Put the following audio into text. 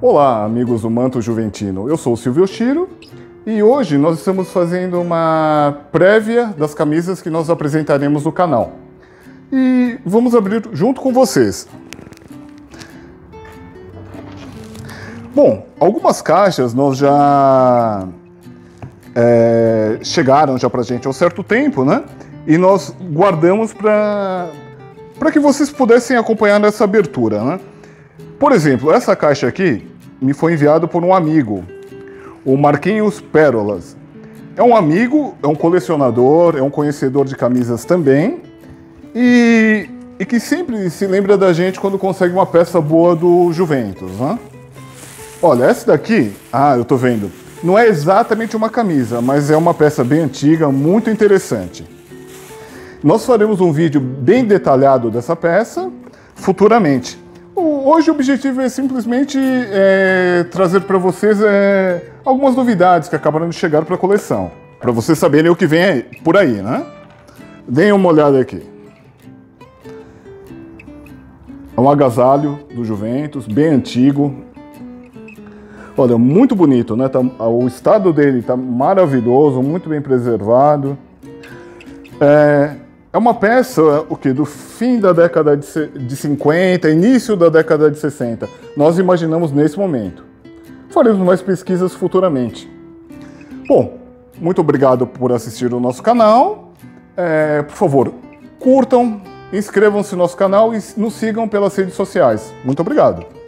Olá, amigos do Manto Juventino. Eu sou o Silvio Chiro e hoje nós estamos fazendo uma prévia das camisas que nós apresentaremos no canal. E vamos abrir junto com vocês. Bom, algumas caixas nós já chegaram já pra gente há um certo tempo, né? E nós guardamos para que vocês pudessem acompanhar nessa abertura, né? Por exemplo, essa caixa aqui me foi enviada por um amigo, o Marquinhos Pérolas. É um amigo, é um colecionador, é um conhecedor de camisas também e que sempre se lembra da gente quando consegue uma peça boa do Juventus, né? Olha, essa daqui, eu tô vendo, não é exatamente uma camisa, mas é uma peça bem antiga, muito interessante. Nós faremos um vídeo bem detalhado dessa peça futuramente. Hoje o objetivo é simplesmente trazer para vocês algumas novidades que acabaram de chegar para a coleção, para vocês saberem o que vem por aí, né? Deem uma olhada aqui. É um agasalho do Juventus, bem antigo. Olha, muito bonito, né? O estado dele está maravilhoso, muito bem preservado. É uma peça do fim da década de 50, início da década de 60. Nós imaginamos nesse momento. Faremos mais pesquisas futuramente. Bom, muito obrigado por assistir o nosso canal. Por favor, curtam, inscrevam-se no nosso canal e nos sigam pelas redes sociais. Muito obrigado.